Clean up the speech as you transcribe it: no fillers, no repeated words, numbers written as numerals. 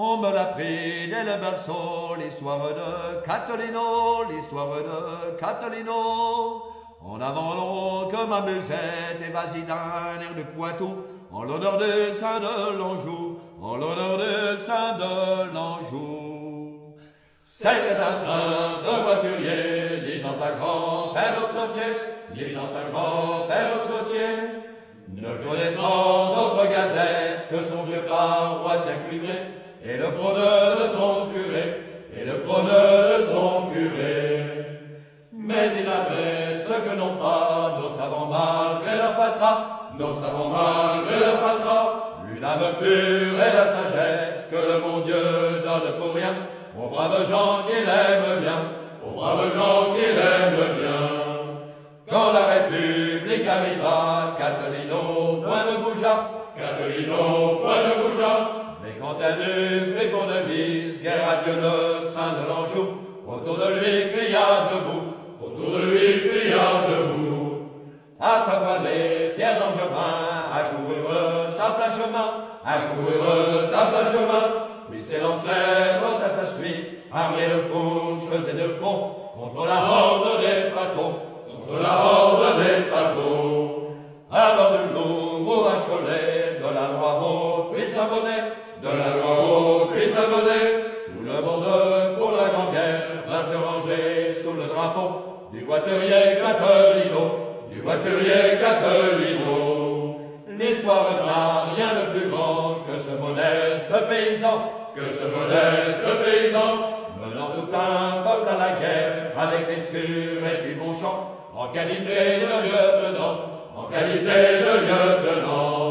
On me l'a pris dès le berceau, l'histoire de Catalino, l'histoire de Catalino. En avant l'on que ma musette est vas-y d'un air de Poitou, en l'honneur de Saint de l'Anjou, en l'honneur de Saint de l'Anjou. C'était un saint de voiturier, lisant à grand-père au sautier, lisant à grand-père au sautier, ne connaissant d'autre gazette que son vieux paroissien cuivré, et le prôneur de son curé, et le prôneur de son curé. Mais il avait ce que n'ont pas nos savants malgré leur fatras, nos savants malgré leur fatras, une âme pure et la sagesse que le bon Dieu donne pour rien, aux braves gens qu'il aime bien, aux braves gens qu'il aime bien. Quand la République arriva, Catalino point ne bougea, Catalino point ne bougea, mais quand elle eut pris pour devise, guerre à Dieu le Saint de l'Anjou, autour de lui cria debout, autour de lui cria debout. À sa voix les fiers angevins accoururent à plein chemin, accoururent à plein chemin, puis s'élancèrent à sa suite, armés de fourches et de fronts, contre la horde des plateaux, contre la horde des plateaux. Alors de Louvre à Cholet, de la Loire puis s'abonner, de la Loire puis s'abonner, tout le monde pour la grande guerre vint se ranger sous le drapeau du voiturier Catalino, du voiturier Catalino. L'histoire n'a rien de plus grand que ce modeste paysan, que ce modeste paysan, menant tout un peuple à la guerre avec l'escure et puis Bonchamp, en qualité de lieutenant, en qualité de lieutenant.